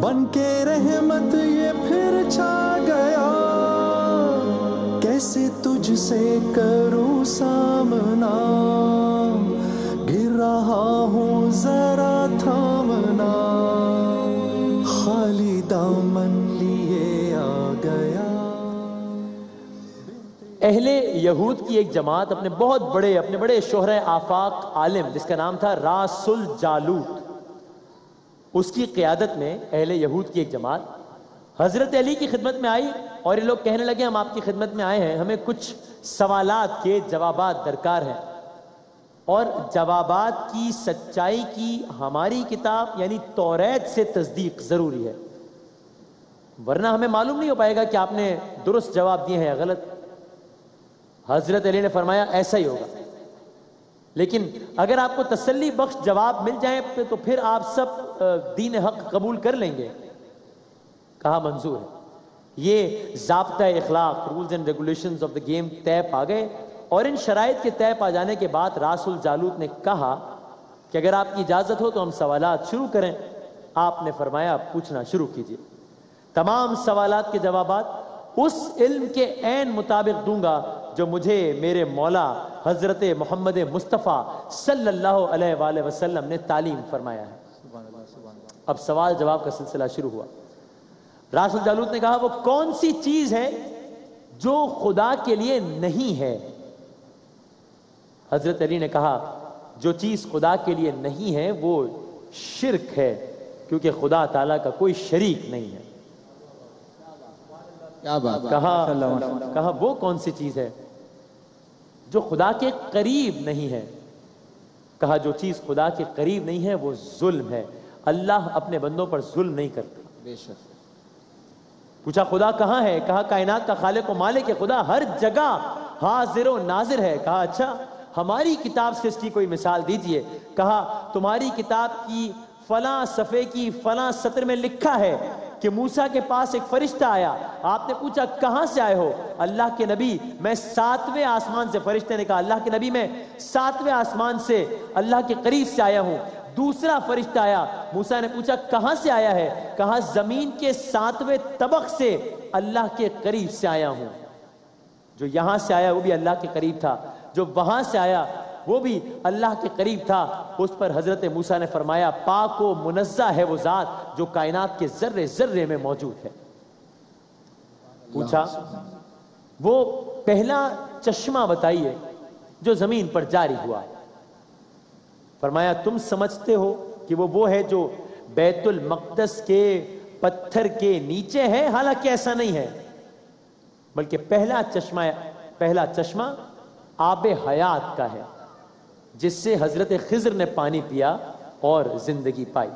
बन के रहमत ये फिर छा गया, कैसे तुझसे करूं सामना, गिर रहा हूँ जरा थामना, खाली दामन लिए आ गया। अहले यहूद की एक जमात अपने बहुत बड़े, अपने बड़े शोहरे आफाक आलिम जिसका नाम था रासुल जालूत, उसकी क़ियादत में अहले यहूद की एक जमात हजरत अली की खिदमत में आई और ये लोग कहने लगे हम आपकी खिदमत में आए हैं, हमें कुछ सवालात के जवाबात दरकार हैं और जवाबात की सच्चाई की हमारी किताब यानी तौरात से तस्दीक जरूरी है, वरना हमें मालूम नहीं हो पाएगा कि आपने दुरुस्त जवाब दिए हैं या गलत। हजरत अली ने फरमाया ऐसा ही होगा, लेकिन अगर आपको तसल्ली बख्श जवाब मिल जाए तो फिर आप सब दीन हक कबूल कर लेंगे। कहा मंजूर है। ये ज़ाब्ता इखलाक, rules and regulations of the game तय पा गए और इन शराइत के तय पा जाने के बाद रासुल जालूत ने कहा कि अगर आपकी इजाज़त हो तो हम सवालात शुरू करें। आपने फरमाया पूछना शुरू कीजिए। तमाम सवालात के जवाबात उस इल्म के ऐन मुताबिक दूंगा जो मुझे मेरे मौला हजरत मोहम्मद मुस्तफ़ा सल्लल्लाहु अलैहि वसल्लम ने तालीम फरमाया है। अब सवाल जवाब का सिलसिला शुरू हुआ। रासुल जालूत ने कहा वो कौन सी चीज है जो खुदा के लिए नहीं है? हजरत अली ने कहा जो चीज खुदा के लिए नहीं है वो शिर्क है, क्योंकि खुदा ताला का कोई शरीक नहीं है। क्या बात। कहा वो कौन सी चीज है जो खुदा के करीब नहीं है? कहा जो चीज खुदा के करीब नहीं है वो जुल्म है। अल्लाह अपने बंदों पर जुल्म नहीं करता। बेशक। पूछा खुदा कहाँ है? कहा कायनात का खालिक व मालिक है खुदा, हर जगह हाजिर व नाजिर है। कहा अच्छा हमारी किताब से इसकी कोई मिसाल दीजिए। कहा तुम्हारी किताब की फलां सफ़े की फलां सत्र में लिखा है कि मूसा के पास एक फरिश्ता आया। आपने पूछा कहां से आए हो? अल्लाह के नबी मैं 7वें आसमान से। फरिश्ते ने कहा अल्लाह के नबी मैं 7वें आसमान से अल्लाह के करीब से आया हूं। दूसरा फरिश्ता आया, मूसा ने पूछा कहां से आया है? कहा जमीन के 7वें तबक से अल्लाह के करीब से आया हूं। जो यहां से आया वो भी अल्लाह के करीब था, जो वहां से आया वो भी अल्लाह के करीब था। उस पर हजरत मूसा ने फरमाया पाक व मुनज़्ज़ा है वो जात जो कायनात के जर्रे जर्रे में मौजूद है। पूछा वो पहला चश्मा बताइए जो जमीन पर जारी हुआ। फरमाया तुम समझते हो कि वो है जो बैतुल मक़दस के पत्थर के नीचे है? हालांकि ऐसा नहीं है, बल्कि पहला चश्मा आबे हयात का है, जिससे हजरत खिज़र ने पानी पिया और जिंदगी पाई।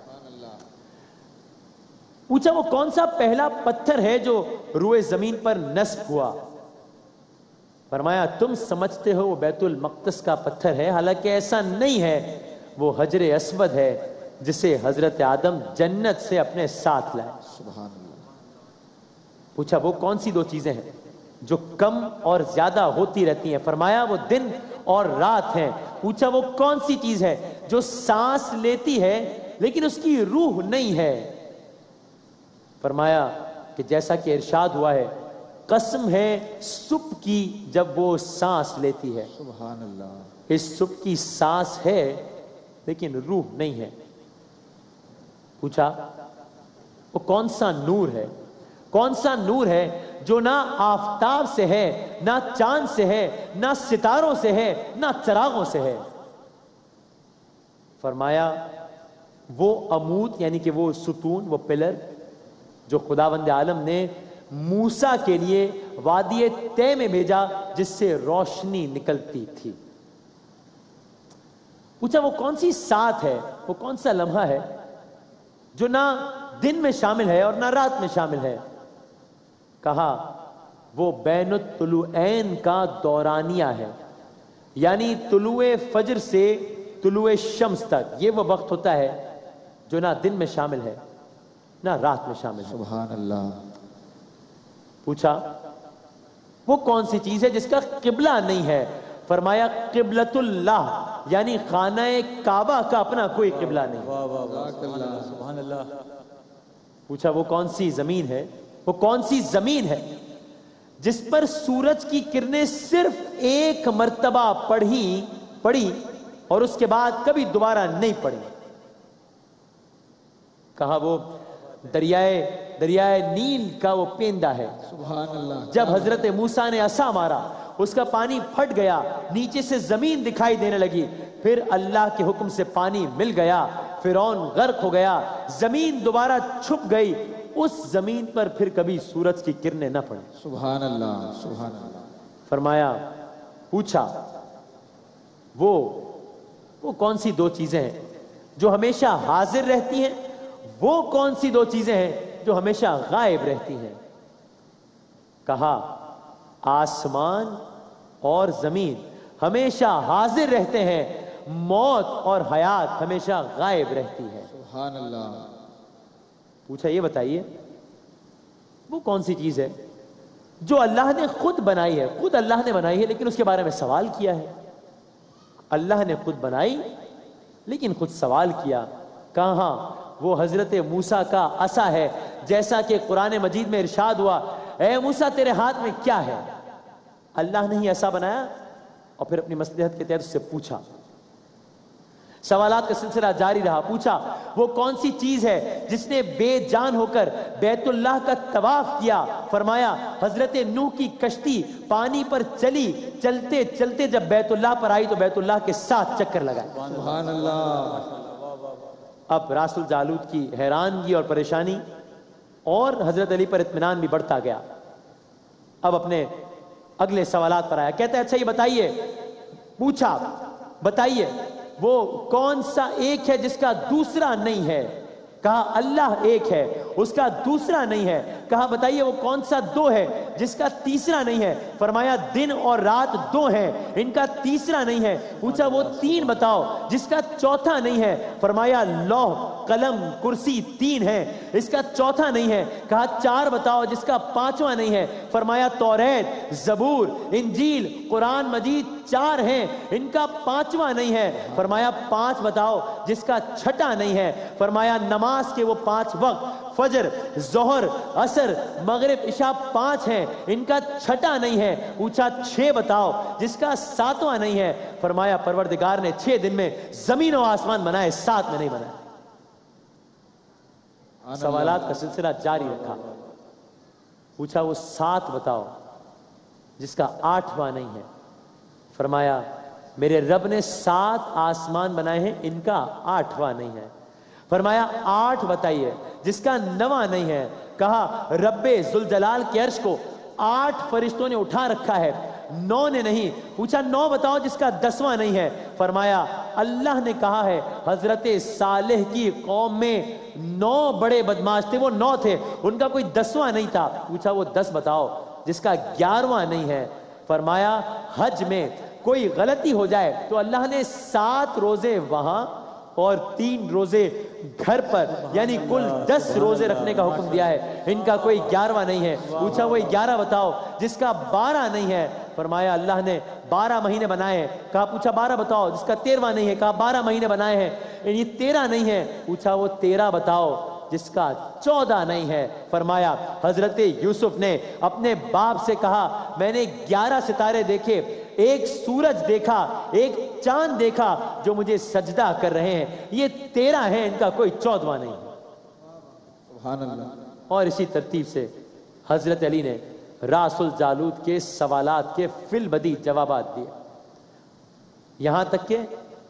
पूछा वो कौन सा पहला पत्थर है जो रुए जमीन पर नस्ब हुआ? फरमाया तुम समझते हो वो बैतुल मक़दस का पत्थर है, हालांकि ऐसा नहीं है, वो हजर अस्वद है जिसे हजरत आदम जन्नत से अपने साथ लाए। सुभान अल्लाह। पूछा वो कौन सी दो चीजें हैं जो कम और ज्यादा होती रहती हैं? फरमाया वो दिन और रात है। पूछा वो कौन सी चीज है जो सांस लेती है लेकिन उसकी रूह नहीं है? फरमाया कि जैसा कि इरशाद हुआ है कसम है सुबह की जब वो सांस लेती है। सुभान अल्लाह। इस सुबह की सांस है लेकिन रूह नहीं है। पूछा वो कौन सा नूर है? कौन सा नूर है जो ना आफताब से है, ना चांद से है, ना सितारों से है, ना चरागों से है? फरमाया वो अमूद यानी कि वो सुतून, वो पिलर जो खुदावंद आलम ने मूसा के लिए वादी तय में भेजा जिससे रोशनी निकलती थी। पूछा वो कौन सी साथ है, वो कौन सा लम्हा है जो ना दिन में शामिल है और ना रात में शामिल है? कहा वो बैनुत तुलुऐन का दौरानिया है, यानी तुलुए फजर से तुलुए शम्स तक ये वो वक्त होता है जो ना दिन में शामिल है ना रात में शामिल है। सुभान अल्लाह। पूछा वो कौन सी चीज है जिसका किबला नहीं है? फरमाया किबलतुल्लाह यानी खाना काबा का अपना कोई किबला नहीं। सुभान अल्लाह। پوچھا وہ کون سی زمین ہے، وہ کون سی زمین ہے جس پر سورج کی کرنیں صرف ایک مرتبہ پڑی اور اس کے بعد کبھی دوبارہ نہیں پڑی؟ کہا وہ دریائے نیل کا وہ پیندہ ہے۔ سبحان اللہ۔ جب حضرت موسیٰ نے عصا مارا اس کا پانی پھٹ گیا، نیچے سے زمین دکھائی دینے لگی، پھر اللہ کے حکم سے پانی مل گیا، فرعون غرق ہو گیا، زمین دوبارہ چھپ گئی، اس زمین پر پھر کبھی سورج کی کرنیں نہ پڑیں۔ سبحان اللہ، سبحان اللہ۔ فرمایا، پوچھا وہ کون سی دو چیزیں ہیں جو ہمیشہ حاضر رہتی ہیں، وہ کون سی دو چیزیں ہیں جو ہمیشہ غائب رہتی ہیں؟ کہا آسمان اور زمین ہمیشہ حاضر رہتے ہیں، موت اور حیات ہمیشہ غائب رہتی ہے۔ سبحان اللہ۔ پوچھا یہ بتائیے وہ کون سی چیز ہے جو اللہ نے خود بنائی ہے، خود اللہ نے بنائی ہے لیکن اس کے بارے میں سوال کیا ہے؟ اللہ نے خود بنائی لیکن خود سوال کیا۔ کہاں؟ وہ حضرت موسیٰ کا عصا ہے، جیسا کہ قرآن مجید میں ارشاد ہوا، اے موسیٰ تیرے ہاتھ میں کیا ہے؟ اللہ نے ہی عصا بنایا اور پھر اپنی مصلحت کے تحت اس سے پوچھا۔ سوالات کا سلسلہ جاری رہا۔ پوچھا وہ کون سی چیز ہے جس نے بے جان ہو کر بیت اللہ کا طواف کیا؟ فرمایا حضرت نوح کی کشتی پانی پر چلی، چلتے چلتے جب بیت اللہ پر آئی تو بیت اللہ کے ساتھ چکر لگائے۔ سبحان اللہ۔ اب راس الجالوت کی حیرانگی اور پریشانی اور حضرت علی پر اطمینان بھی بڑھتا گیا۔ اب اپنے اگلے سوالات پر آیا، کہتا ہے اچھا یہ بتائیے، پوچھا بتائیے وہ کون سا ایک ہے جس کا دوسرا نہیں ہے؟ کہا اللہ ایک ہے، اس کا دوسرا نہیں ہے۔ کہا بتائیے وہ کون سا دو ہے جس کا تیسرا نہیں ہے؟ فرمایا دن اور رات دو ہیں، ان کا تیسرا نہیں ہے۔ پوچھا وہ تین بتاؤ جس کا چوتھا نہیں ہے؟ فرمایا لوح قلم کرسی تین ہیں، اس کا چوتھا نہیں ہے۔ کہا چار بتاؤ جس کا پانچواں نہیں ہے؟ فرمایا توریت، زبور، انجیل، قرآن مجید چار ہیں، ان کا پانچواں نہیں ہے۔ فرمایا پانچ بتاؤ جس کا چھٹا نہیں ہے؟ فرمایا نماز کے وہ پانچ وقت، فجر، ظہر، عصر، مغرب، عشاء پانچ ہیں، ان کا چھٹا نہیں ہے۔ پوچھا چھ بتاؤ جس کا ساتواں نہیں ہے؟ فرمایا پروردگار نے 6 دن میں زمین و آسمان بنائے، 7 میں نہیں بنائے۔ سوالات کا سلسلہ جاری رکھا۔ پوچھا وہ 7 بتاؤ جس کا 8واں نہیں ہے؟ فرمایا میرے رب نے 7 آسمان بنائے ہیں، ان کا 8واں نہیں ہے۔ فرمایا 8 بتائیے جس کا 9واں نہیں ہے؟ کہا رب ذوالجلال کے عرش کو 8 فرشتوں نے اٹھا رکھا ہے، 9 نے نہیں۔ پوچھا 9 بتاؤ جس کا 10واں نہیں ہے؟ فرمایا اللہ نے کہا ہے حضرت صالح کی قوم میں 9 بڑے بدماش تھے، وہ 9 تھے، ان کا کوئی 10واں نہیں تھا۔ پوچھا وہ 10 بتاؤ جس کا 11واں نہیں ہے؟ فرمایا حج میں کوئی غلطی ہو جائے تو اللہ نے 7 روزے وہاں اور 3 روزے گھر پر، یعنی کل 10 روزے رکھنے کا حکم دیا ہے، ان کا کوئی 11واں نہیں ہے۔ پوچھا وہ 11 بتاؤ جس کا 12 نہیں ہے؟ فرمایا اللہ نے 12 مہینے بنائے ہیں۔ کہا پوچھا 12 بتاؤ جس کا 13واں نہیں ہے؟ کہا 12 مہینے بنائے ہیں، یہ 13 نہیں ہے۔ پوچھا وہ 13 بتاؤ جس کا 14 نہیں ہے؟ فرمایا حضرت یوسف نے اپنے باپ سے کہا میں نے 11 ستارے دیکھے، ایک سورج دیکھا، ایک چاند دیکھا جو مجھے سجدہ کر رہے ہیں، یہ 13 ہیں، ان کا کوئی 14واں نہیں۔ سبحان اللہ۔ اور اسی ترتیب سے حضرت علی نے راس الجالوت کے سوالات کے فی البدی جوابات دیے، یہاں تک کہ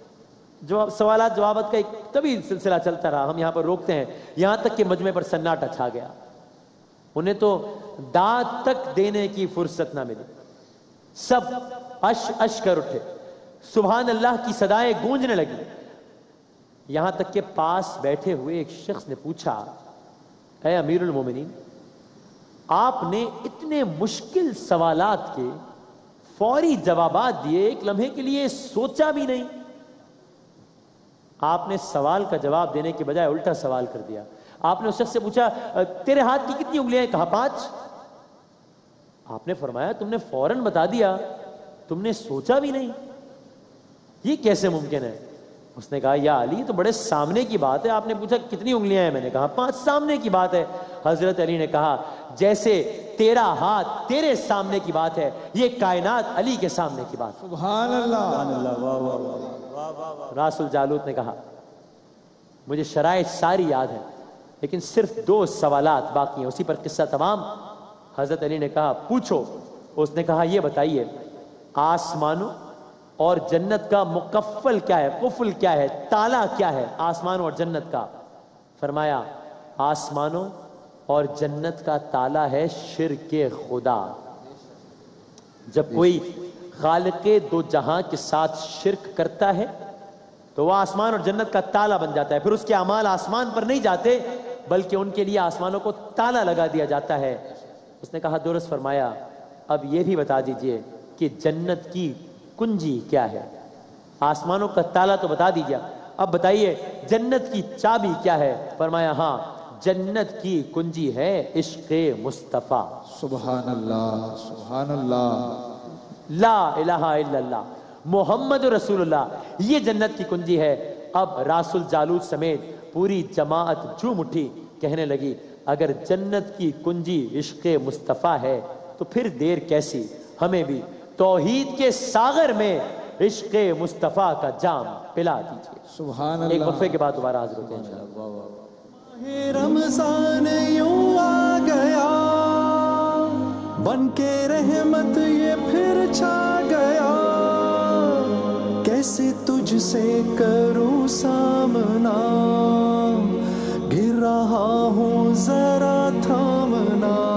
سوالات جوابات کا ایک طویل سلسلہ چلتا رہا، ہم یہاں پر روکتے ہیں، یہاں تک کہ مجمع پر سناٹا چھا گیا، انہیں تو داد تک دینے کی فرصت نہ ملی، سب اش کر اٹھے، سبحان اللہ کی صدائیں گونجنے لگی، یہاں تک کہ پاس بیٹھے ہوئے ایک شخص نے پوچھا اے امیر المومنین، آپ نے اتنے مشکل سوالات کے فوری جوابات دیے، ایک لمحے کے لیے سوچا بھی نہیں، آپ نے سوال کا جواب دینے کے بجائے الٹا سوال کر دیا۔ آپ نے اس شخص سے پوچھا تیرے ہاتھ کی کتنی انگلیاں ہیں؟ کہا 5۔ آپ نے فرمایا تم نے فوراً بتا دیا، تم نے سوچا بھی نہیں، یہ کیسے ممکن ہے؟ اس نے کہا یا علی تو بڑے سامنے کی بات ہے. آپ نے پوچھا کتنی انگلیاں ہیں؟ میں نے کہا 5. سامنے کی بات ہے. حضرت علی نے کہا جیسے تیرا ہاتھ تیرے سامنے کی بات ہے یہ کائنات علی کے سامنے کی بات. سبحان اللہ. راس الجالوت نے کہا مجھے شرائط ساری یاد ہے لیکن صرف 2 سوالات باقی ہیں, اسی پر قصہ تمام. حضرت علی نے کہا پوچھو. اس نے کہا یہ بتائیے آسمانوں اور جنت کا مقفل کیا ہے, قفل کیا ہے, تالا کیا ہے آسمانوں اور جنت کا؟ فرمایا آسمانوں اور جنت کا تالا ہے شرک خدا. جب کوئی خالق دو جہاں کے ساتھ شرک کرتا ہے تو وہ آسمان اور جنت کا تالا بن جاتا ہے. پھر اس کے اعمال آسمان پر نہیں جاتے بلکہ ان کے لیے آسمانوں کو تالا لگا دیا جاتا ہے. اس نے کہا درست فرمایا. اب یہ بھی بتا دیجئے کہ جنت کی کنجی کیا ہے؟ آسمانوں کا تالا تو بتا دیجئے, اب بتائیے جنت کی چابی کیا ہے؟ فرمایا ہاں جنت کی کنجی ہے عشق مصطفیٰ. سبحان اللہ. سبحان اللہ. لا الہ الا اللہ محمد رسول اللہ, یہ جنت کی کنجی ہے. اب راس الجالوت سمیت پوری جماعت جھوم اٹھی, کہنے لگی اگر جنت کی کنجی عشق مصطفیٰ ہے تو پھر دیر کیسی, ہمیں بھی توحید کے ساغر میں عشق مصطفیٰ کا جام پلا دیجیے. سبحان اللہ. ایک وقفے کے بعد دوبارہ حاضر ہوتے ہیں انشاءاللہ. رمضان یوں آ گیا بن کے رحمت یہ پھر چھا گیا, کیسے تجھ سے کروں سامنا, گر رہا ہوں ذرا تھامنا.